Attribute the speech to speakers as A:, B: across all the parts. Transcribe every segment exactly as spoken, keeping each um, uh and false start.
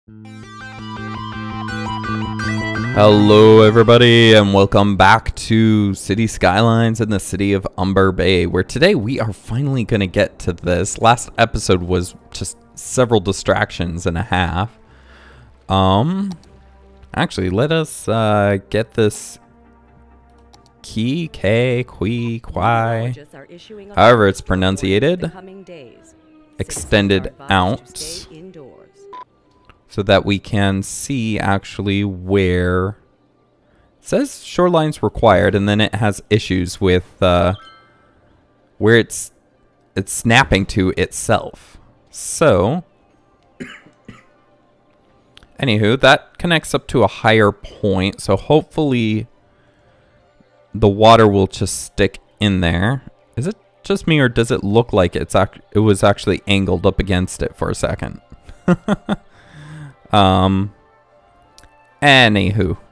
A: Hello everybody and welcome back to City Skylines in the city of Umber Bay, where today we are finally going to get to this. Last episode was just several distractions and a half. Um, actually, let us uh, get this key, K, Qui, Quai, however it's pronunciated, extended out, so that we can see actually where it says shorelines required, and then it has issues with uh, where it's it's snapping to itself. So, anywho, that connects up to a higher point, so hopefully the water will just stick in there. Is it just me, or does it look like it's act it was actually angled up against it for a second? Um, anywho.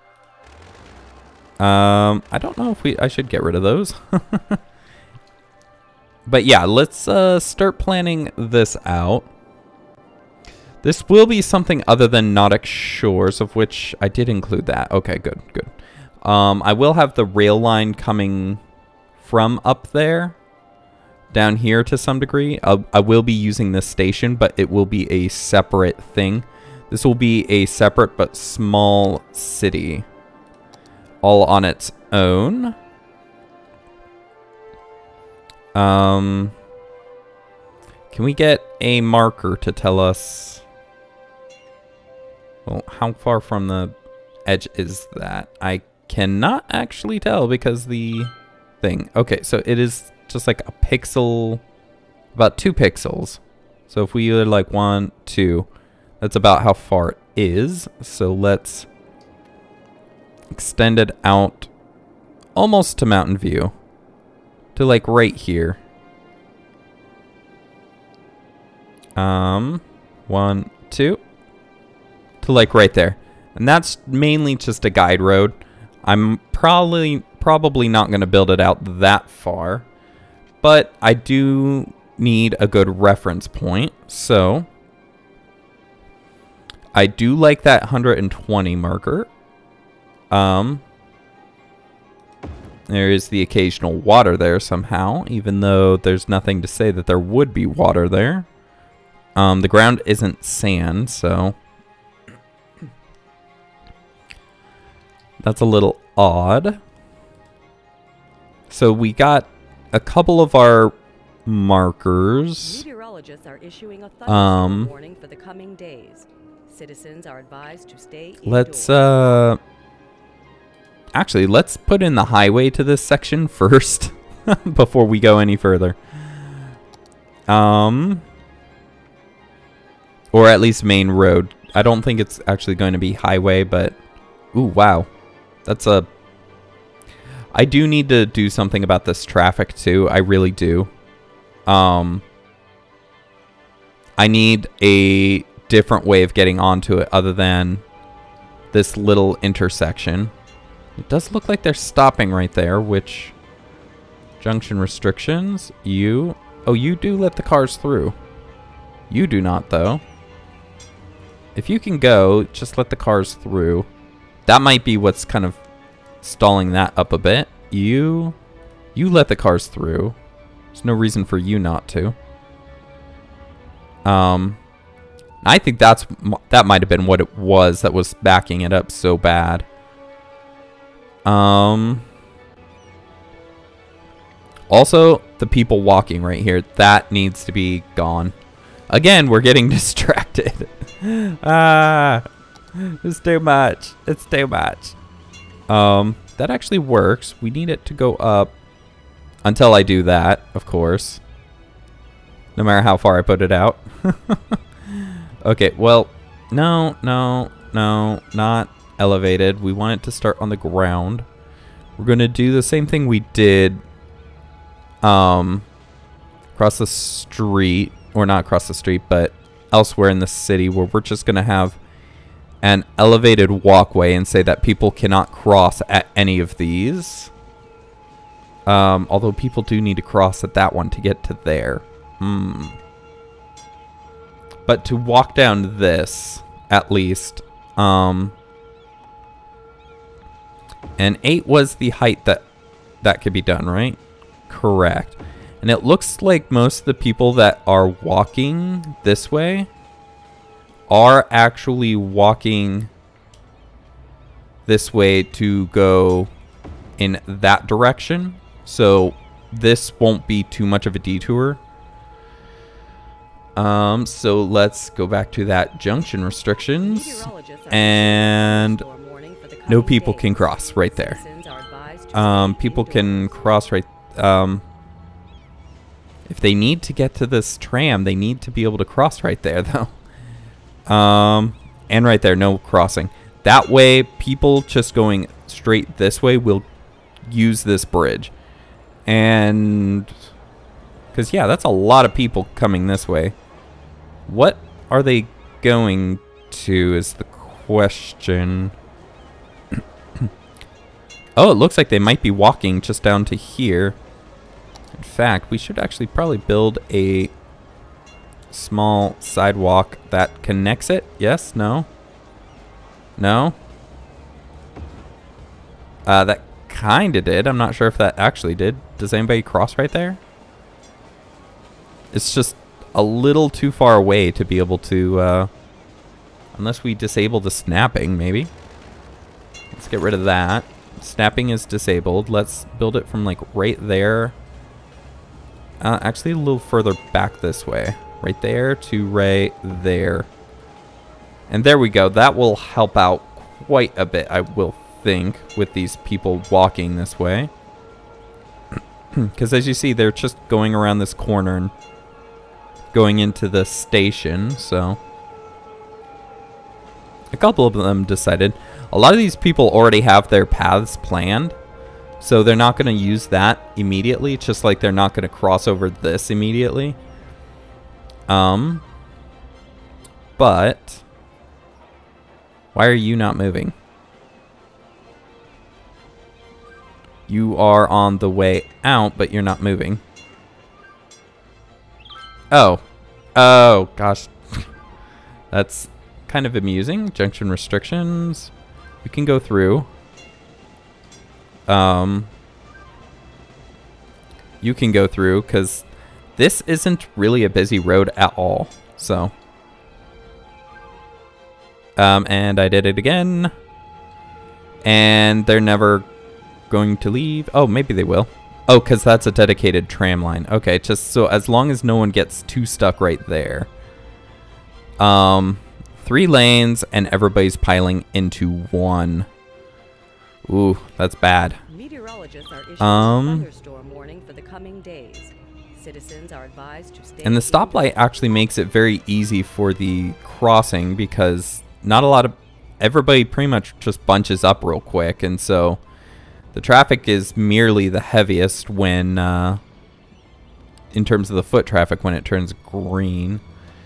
A: Um, I don't know if we, I should get rid of those. But yeah, let's, uh, start planning this out. This will be something other than Nautic Shores, of which I did include that. Okay, good, good. Um, I will have the rail line coming from up there down here to some degree. I'll, I will be using this station, but it will be a separate thing. This will be a separate but small city, all on its own. Um, can we get a marker to tell us, well, how far from the edge is that? I cannot actually tell because the thing. Okay, so it is just like a pixel, about two pixels. So if we are like one, two, that's about how far it is. So let's extend it out almost to Mountain View, to like right here. Um, one, two, to like right there. And that's mainly just a guide road. I'm probably probably not going to build it out that far, but I do need a good reference point. So I do like that one hundred twenty marker. Um, there is the occasional water there somehow, even though there's nothing to say that there would be water there. Um, the ground isn't sand, so that's a little odd. So we got a couple of our markers.
B: Meteorologists are issuing a
A: Um,
B: warning for the coming days. Citizens are advised to stay
A: let's uh actually let's put in the highway to this section first before we go any further. Um or at least main road. I don't think it's actually going to be highway, but ooh, wow. That's a I do need to do something about this traffic too. I really do. Um I need a different way of getting onto it other than this little intersection. It does look like they're stopping right there, which junction restrictions, you oh you do let the cars through. You do not though. If you can go, just let the cars through. That might be what's kind of stalling that up a bit. You you let the cars through. There's no reason for you not to. Um I think that's that might have been what it was that was backing it up so bad. Um. Also, the people walking right here, that needs to be gone. Again, we're getting distracted. Ah, it's too much. It's too much. Um, that actually works. We need it to go up until I do that, of course. No matter how far I put it out. Okay, well, no, no, no, not elevated. We want it to start on the ground. We're going to do the same thing we did um, across the street, or not across the street, but elsewhere in the city, where we're just going to have an elevated walkway and say that people cannot cross at any of these. Um, although people do need to cross at that one to get to there. Hmm. But to walk down this at least. Um, and eight was the height that that could be done, right? Correct. And it looks like most of the people that are walking this way are actually walking this way to go in that direction. So this won't be too much of a detour. Um, so let's go back to that junction restrictions. And no people can cross right there. Um, people can cross right... Um, if they need to get to this tram, they need to be able to cross right there, though. Um, and right there, no crossing. That way, people just going straight this way will use this bridge. And... because, yeah, that's a lot of people coming this way. What are they going to is the question. Oh, it looks like they might be walking just down to here. In fact, we should actually probably build a small sidewalk that connects it. Yes? No? No? Uh, that kind of did. I'm not sure if that actually did. Does anybody cross right there? It's just a little too far away to be able to, uh, unless we disable the snapping, maybe. Let's get rid of that. Snapping is disabled. Let's build it from, like, right there. Uh, actually, a little further back this way. Right there to right there. And there we go. That will help out quite a bit, I will think, with these people walking this way. Because as you see, they're just going around this corner and going into the station, so... a couple of them decided. A lot of these people already have their paths planned, so they're not going to use that immediately, just like they're not going to cross over this immediately. Um, but why are you not moving? You are on the way out, but you're not moving. Oh. Oh, gosh. That's kind of amusing. Junction restrictions. We can go through. Um, you can go through, because this isn't really a busy road at all. So. Um, and I did it again. And they're never going to leave. Oh, maybe they will. Oh, because that's a dedicated tram line. Okay, just so as long as no one gets too stuck right there. Um, three lanes and everybody's piling into one. Ooh, that's bad.
B: Meteorologists are issuing
A: Um,
B: a thunderstorm warning for the coming days. Citizens are advised to stay
A: And the stoplight actually makes it very easy for the crossing because not a lot of... everybody pretty much just bunches up real quick, and so... the traffic is merely the heaviest when, uh, in terms of the foot traffic, when it turns green.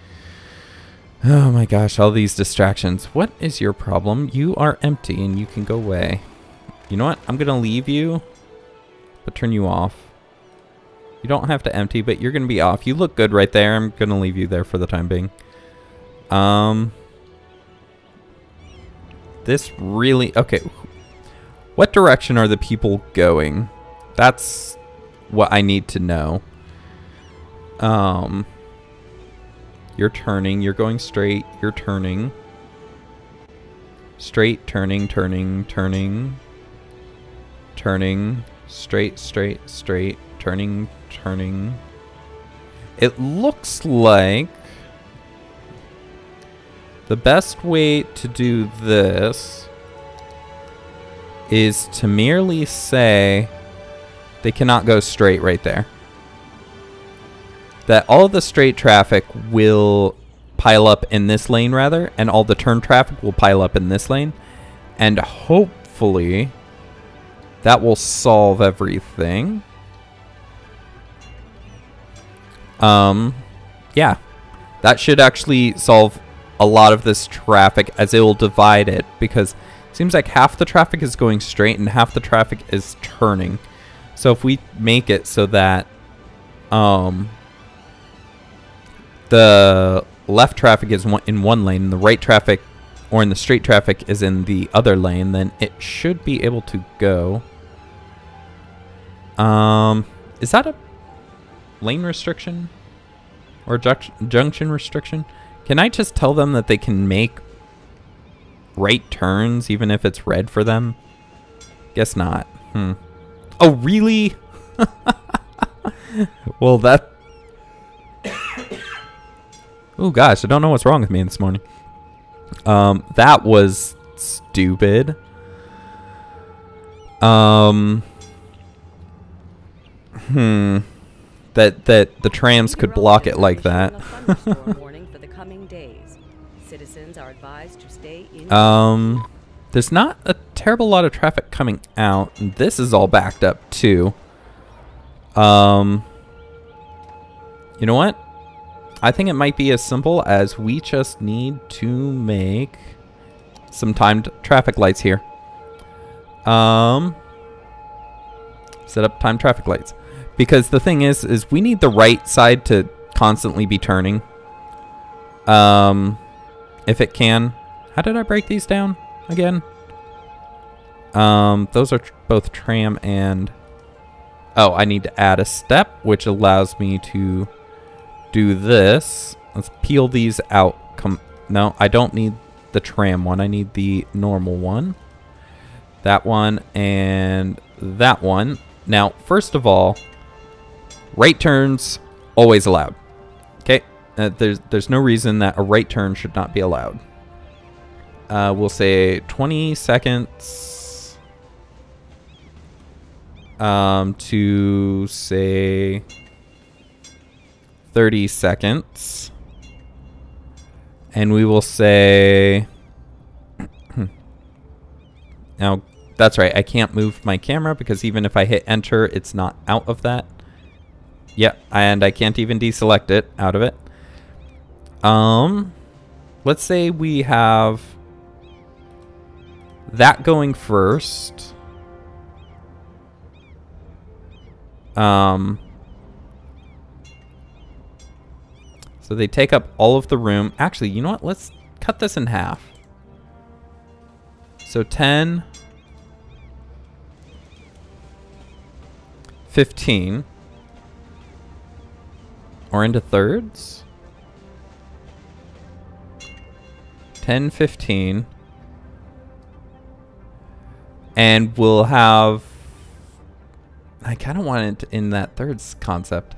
A: Oh my gosh, all these distractions. What is your problem? You are empty and you can go away. You know what? I'm going to leave you, but turn you off. You don't have to empty, but you're going to be off. You look good right there. I'm going to leave you there for the time being. Um, this really... okay. What direction are the people going? That's what I need to know. Um, you're turning. You're going straight. You're turning. Straight, turning, turning, turning. Turning. Straight, straight, straight. Turning, turning. It looks like the best way to do this is to merely say they cannot go straight right there. That all the straight traffic will pile up in this lane rather, and all the turn traffic will pile up in this lane. And hopefully that will solve everything. Um, yeah, that should actually solve a lot of this traffic as it will divide it, because seems like half the traffic is going straight and half the traffic is turning. So if we make it so that um, the left traffic is one, in one lane and the right traffic or in the straight traffic is in the other lane, then it should be able to go. Um, is that a lane restriction or junc- junction restriction? Can I just tell them that they can make right turns even if it's red for them? Guess not. Hmm. Oh, really? Well, that... Oh, gosh, I don't know what's wrong with me this morning. Um, that was stupid. Um... Hmm. That that the trams could block it like that.
B: Citizens are advised to stay in.
A: Um, there's not a terrible lot of traffic coming out, and this is all backed up too. Um, you know what? I think it might be as simple as we just need to make some timed traffic lights here. Um, set up timed traffic lights. Because the thing is, is we need the right side to constantly be turning. Um, if it can. How did I break these down again? Um, those are tr both tram and... Oh, I need to add a step, which allows me to do this. Let's peel these out. Come, no, I don't need the tram one. I need the normal one. That one and that one. Now, first of all... right turns, always allowed. Okay, uh, there's there's no reason that a right turn should not be allowed. Uh, we'll say twenty seconds um, to say thirty seconds. And we will say, now that's right, I can't move my camera because even if I hit enter, it's not out of that. Yeah, and I can't even deselect it out of it. Um, let's say we have that going first. Um, so they take up all of the room. Actually, you know what? Let's cut this in half. So ten, fifteen. Or into thirds. ten, fifteen. And we'll have... I kind of want it in that thirds concept.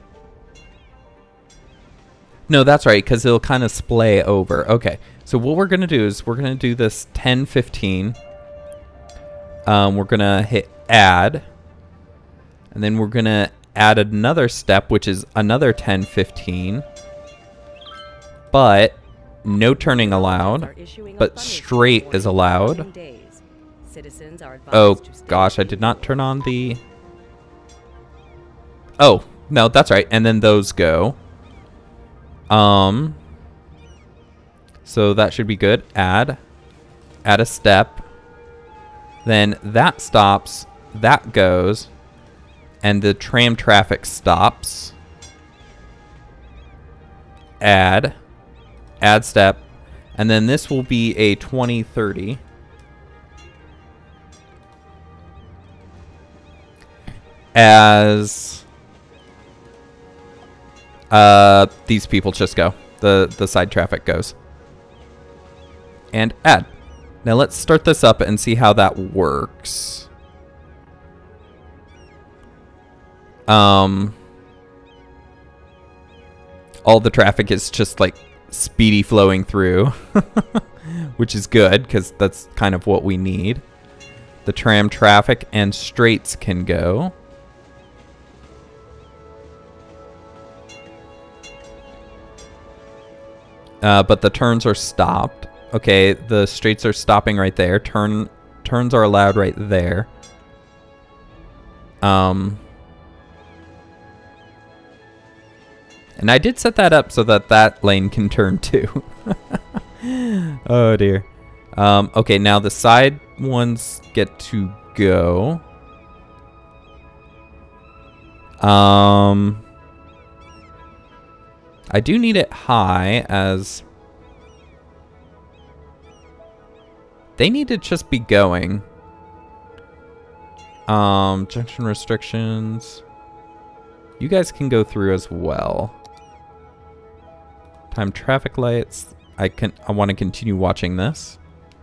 A: No, that's right, because it'll kind of splay over. Okay, so what we're going to do is we're going to do this ten, fifteen. Um, we're going to hit add. And then we're going to add another step, which is another ten, fifteen. But no turning allowed. But straight is allowed. Oh, gosh, I did not turn on the... Oh, no, that's right. And then those go. Um. So that should be good. Add. Add a step. Then that stops. That goes. And the tram traffic stops. Add. Add step. And then this will be a twenty, thirty. As uh, these people just go. The, the side traffic goes. And add. Now let's start this up and see how that works. Um, all the traffic is just like speedy flowing through, which is good because that's kind of what we need. The tram traffic and straights can go. Uh, but the turns are stopped. Okay, the straights are stopping right there. Turn turns are allowed right there. Um, and I did set that up so that that lane can turn too. Oh dear. Um, okay, now the side ones get to go. Um, I do need it high as They need to just be going. Um, junction restrictions. You guys can go through as well. Time traffic lights. I can. I want to continue watching this.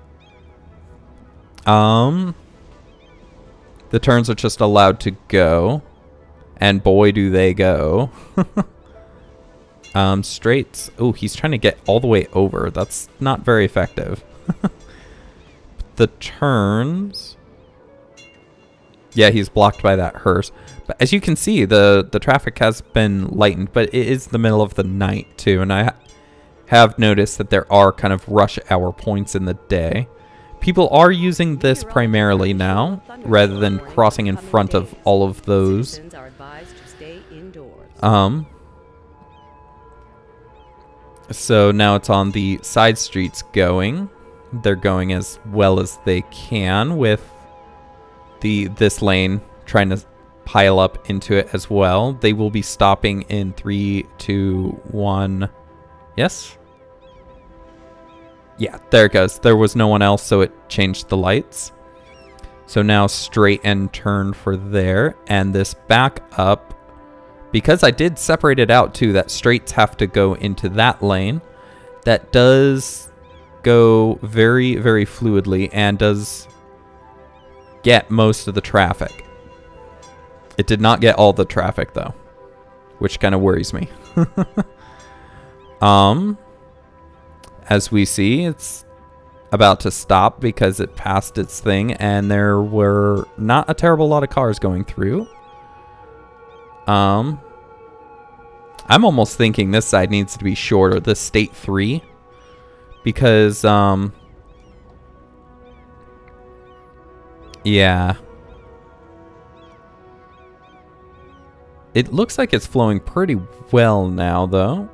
A: Um, the turns are just allowed to go, and boy, do they go. um, straights. Oh, he's trying to get all the way over. That's not very effective. The turns. Yeah, he's blocked by that hearse. But as you can see, the, the traffic has been lightened, but it is the middle of the night too. And I ha have noticed that there are kind of rush hour points in the day. People are using this primarily now, rather than crossing in front of all of those. Um, so now it's on the side streets going. They're going as well as they can with the this lane trying to pile up into it as well. They will be stopping in three, two, one. Yes? Yeah, there it goes. There was no one else, so it changed the lights. So now straight and turn for there. And this back up, because I did separate it out too, that straights have to go into that lane. That does go very, very fluidly and does get most of the traffic. It did not get all the traffic though, which kind of worries me. um, as we see, it's about to stop because it passed its thing and there were not a terrible lot of cars going through. Um, I'm almost thinking this side needs to be shorter, the state three, because, um, yeah. It looks like it's flowing pretty well now, though.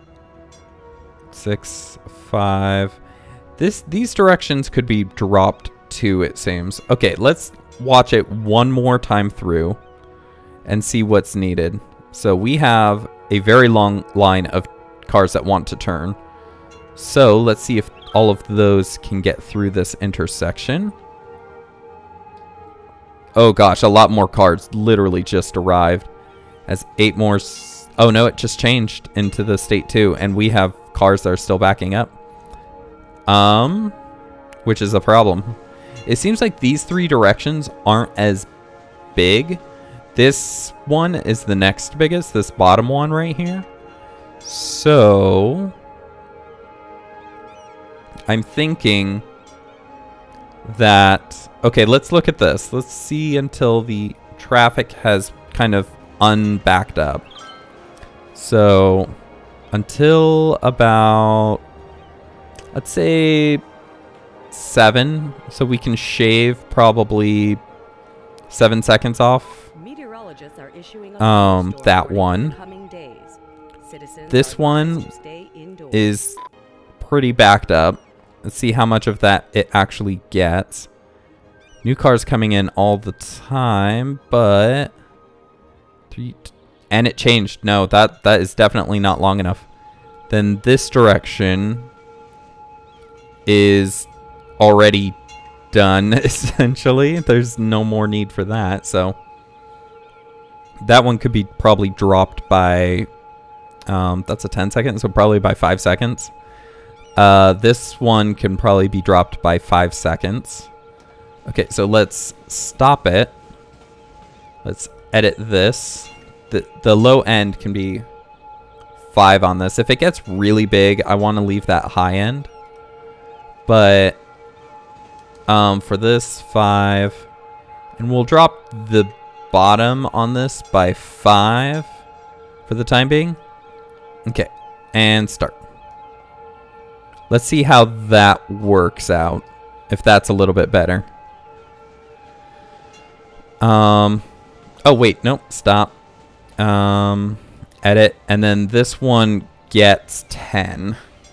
A: Six, five. This, these directions could be dropped too, it seems. Okay, let's watch it one more time through and see what's needed. So we have a very long line of cars that want to turn. So let's see if all of those can get through this intersection. Oh gosh, a lot more cars literally just arrived. As eight more... S oh no, it just changed into the state two. And we have cars that are still backing up. Um, which is a problem. It seems like these three directions aren't as big. This one is the next biggest, this bottom one right here. So I'm thinking that, okay, let's look at this. Let's see until the traffic has kind of unbacked up. So until about, let's say seven, so we can shave probably seven seconds off.
B: Are issuing
A: um, that one. This one is pretty backed up. Let's see how much of that it actually gets. New cars coming in all the time, but three, and it changed. No, that that is definitely not long enough. Then this direction is already done essentially. There's no more need for that, so that one could be probably dropped by, um, that's a ten second, so probably by five seconds. Uh, this one can probably be dropped by five seconds. Okay, so let's stop it. Let's edit this. The, the low end can be five on this. If it gets really big, I want to leave that high end. But um, for this, five. And we'll drop the bottom on this by five for the time being. Okay, and start. Let's see how that works out, if that's a little bit better. Um, oh wait, nope, stop. Um, edit, and then this one gets ten.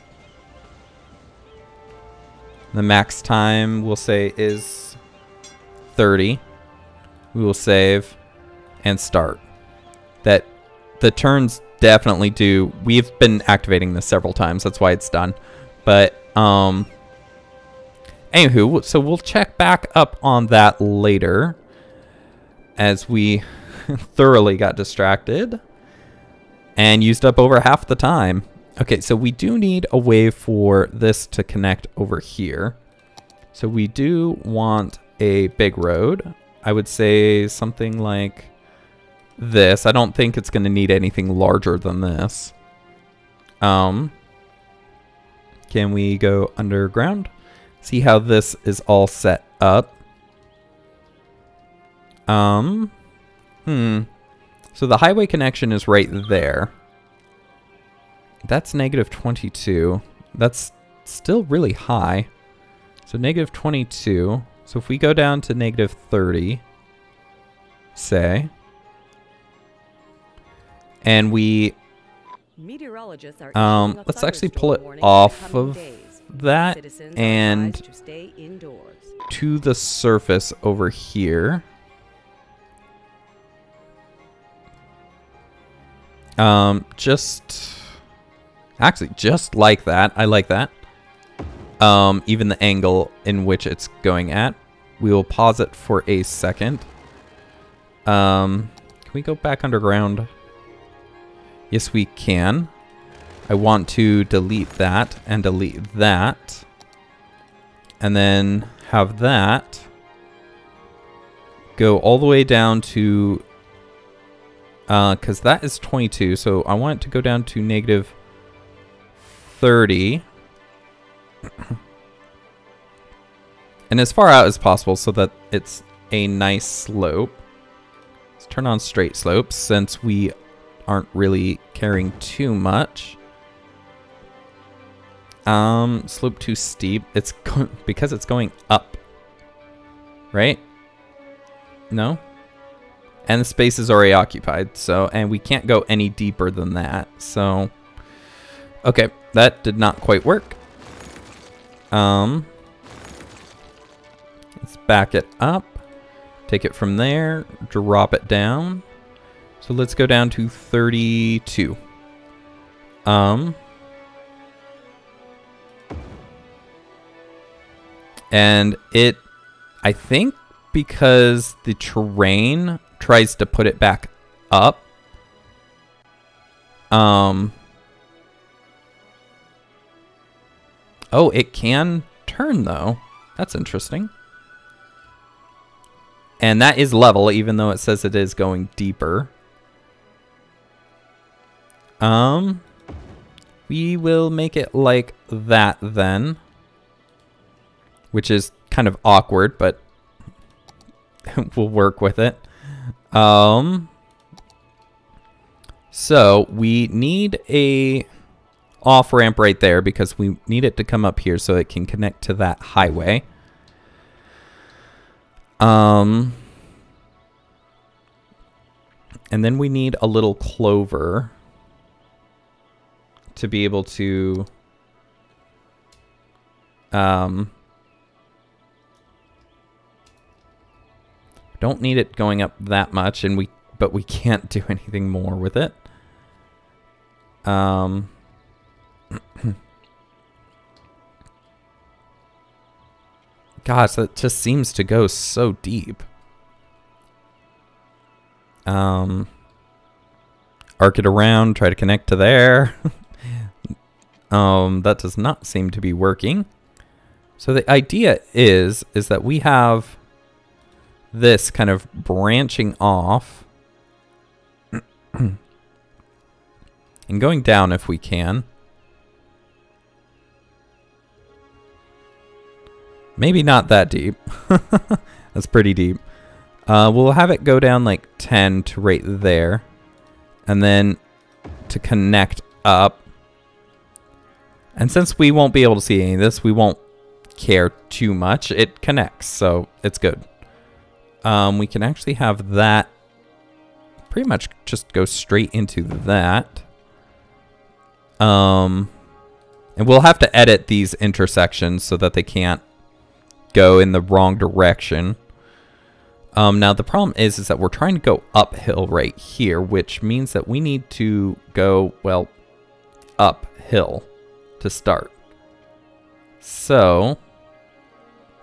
A: The max time we'll say is thirty. We will save and start. That the turns definitely do. We've been activating this several times. That's why it's done. But um, Anywho, so we'll check back up on that later as we thoroughly got distracted and used up over half the time. Okay, so we do need a way for this to connect over here. So we do want a big road. I would say something like this. I don't think it's going to need anything larger than this. Um, can we go underground? See how this is all set up. Um, hmm. So the highway connection is right there. That's negative twenty-two. That's still really high. So negative twenty-two. So if we go down to negative thirty, say, and we,
B: Meteorologists are
A: um, let's actually pull it off of that and
B: to stay indoors.
A: to the surface over here. Um, just, actually, just like that. I like that. Um, even the angle in which it's going at. We will pause it for a second. Um, can we go back underground? Yes, we can. I want to delete that and delete that. And then have that go all the way down to, uh, because that is twenty-two. So I want it to go down to negative thirty. And as far out as possible so that it's a nice slope. Let's turn on straight slopes since we aren't really caring too much. Um, slope too steep. It's go because it's going up, right? No? And the space is already occupied, so, and we can't go any deeper than that, so. Okay, that did not quite work. Um, let's back it up, take it from there, drop it down. So let's go down to thirty-two. Um, and it, I think because the terrain tries to put it back up, um, oh, it can turn though. That's interesting. And that is level, even though it says it is going deeper. Um, we will make it like that then, which is kind of awkward, but we'll work with it. Um, so we need a off ramp right there because we need it to come up here so it can connect to that highway. Um, and then we need a little clover to be able to um, don't need it going up that much, and we but we can't do anything more with it. Um, gosh, that just seems to go so deep. Um, arc it around, try to connect to there. um, that does not seem to be working. So the idea is, is that we have this kind of branching off and going down if we can. Maybe not that deep. That's pretty deep. Uh, we'll have it go down like ten to right there. And then to connect up. And since we won't be able to see any of this, we won't care too much. It connects, so it's good. Um, we can actually have that pretty much just go straight into that. Um, and we'll have to edit these intersections so that they can't go in the wrong direction. Um, now the problem is, is that we're trying to go uphill right here, which means that we need to go, well, uphill to start. So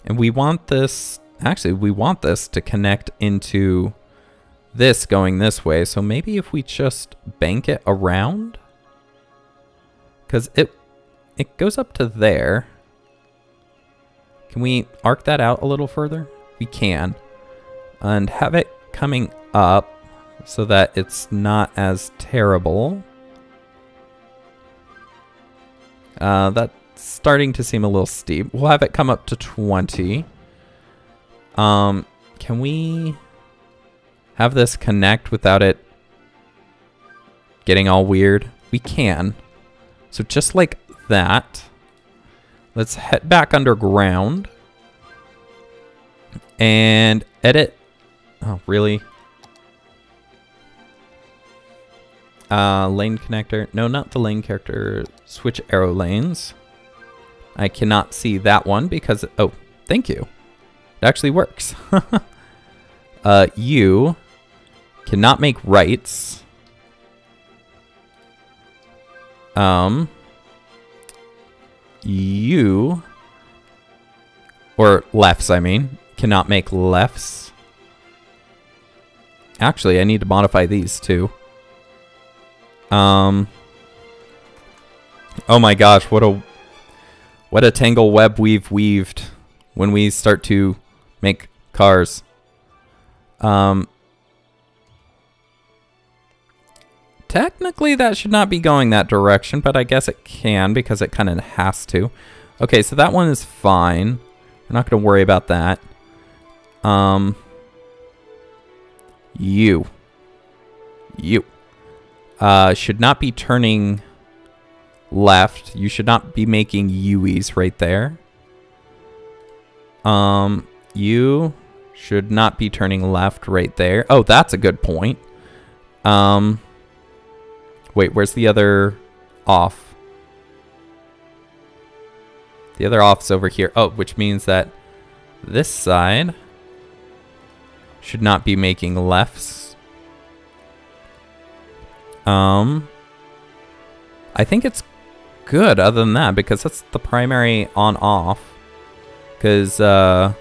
A: And we want this, actually, we want this to connect into this going this way. So maybe if we just bank it around, because it, it goes up to there. Can we arc that out a little further? We can. And have it coming up so that it's not as terrible. Uh, that's starting to seem a little steep. We'll have it come up to twenty. Um, can we have this connect without it getting all weird? We can. So just like that. Let's head back underground and edit. Oh, really? Uh, lane connector. No, not the lane character. Switch arrow lanes. I cannot see that one because... Oh, thank you. It actually works. uh, you cannot make rights. Um... You, or lefts, I mean, cannot make lefts. Actually, I need to modify these too. Um. Oh my gosh, what a what a tangle web we've weaved when we start to make cars. Um. Technically, that should not be going that direction, but I guess it can because it kind of has to. Okay, so that one is fine. We're not going to worry about that. Um, you. You. Uh, should not be turning left. You should not be making U-ies right there. Um, you should not be turning left right there. Oh, that's a good point. Um... Wait, where's the other off? The other off's over here. Oh, which means that this side should not be making lefts. Um, I think it's good other than that because that's the primary on-off. Because uh,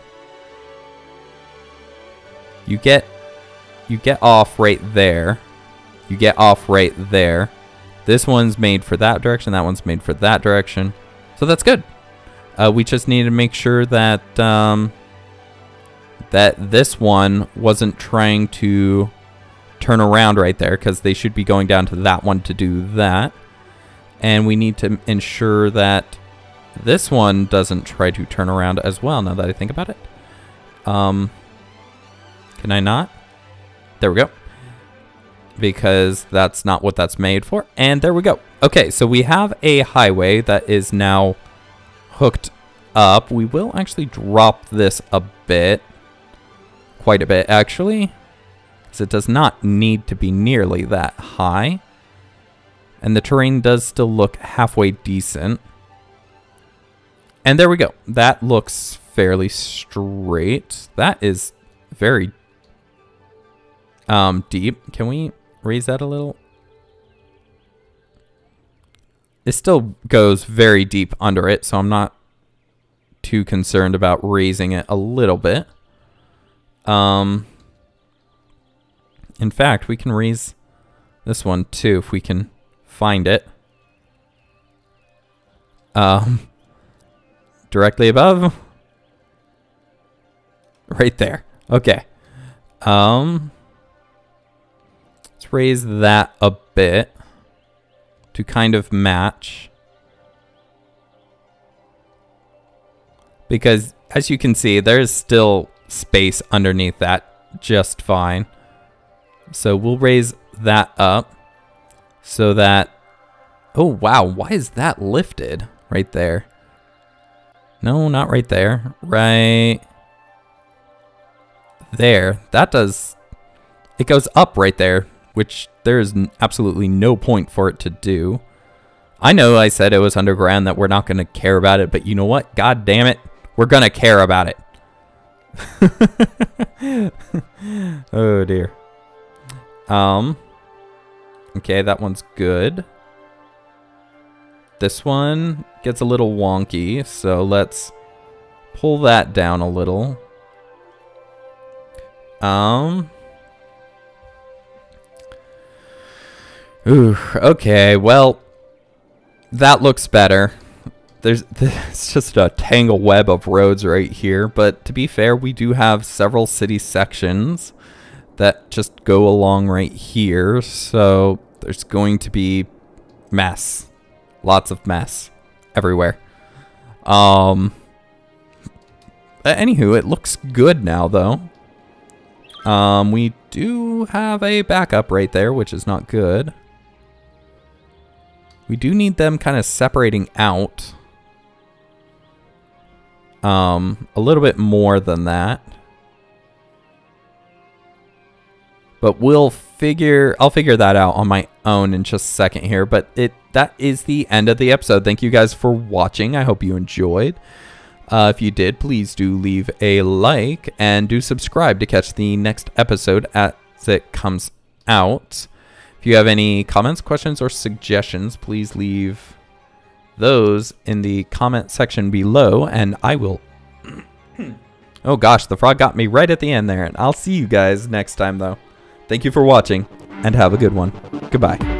A: you get you get off right there. You get off right there. This one's made for that direction. That one's made for that direction. So that's good. Uh, we just need to make sure that um, that this one wasn't trying to turn around right there because they should be going down to that one to do that. And we need to ensure that this one doesn't try to turn around as well, now that I think about it. Um, can I not? There we go. Because that's not what that's made for. And there we go. Okay, so we have a highway that is now hooked up. We will actually drop this a bit. Quite a bit, actually. Because it does not need to be nearly that high. And the terrain does still look halfway decent. And there we go. That looks fairly straight. That is very um, deep. Can we raise that a little? It still goes very deep under it, so I'm not too concerned about raising it a little bit. Um, in fact, we can raise this one too if we can find it. Um, directly above. Right there. Okay. Um... Let's raise that a bit to kind of match. Because as you can see, there's still space underneath that just fine. So we'll raise that up so that... Oh, wow. Why is that lifted right there? No, not right there. Right there. That does... It goes up right there, which there is absolutely no point for it to do. I know I said it was underground, that we're not going to care about it, but you know what? God damn it. We're going to care about it. Oh, dear. Um. Okay, that one's good. This one gets a little wonky, so let's pull that down a little. Um. Ooh, okay, well, that looks better. There's, it's just a tangle web of roads right here, but to be fair, we do have several city sections that just go along right here, so there's going to be mess. Lots of mess everywhere. Um, anywho, it looks good now, though. Um, we do have a backup right there, which is not good. We do need them kind of separating out. Um, a little bit more than that. But we'll figure, I'll figure that out on my own in just a second here. But it that is the end of the episode. Thank you guys for watching. I hope you enjoyed. Uh, if you did, please do leave a like and do subscribe to catch the next episode as it comes out. If you have any comments, questions, or suggestions, please leave those in the comment section below, and I will... Oh gosh, the frog got me right at the end there, and I'll see you guys next time, though. Thank you for watching, and have a good one. Goodbye.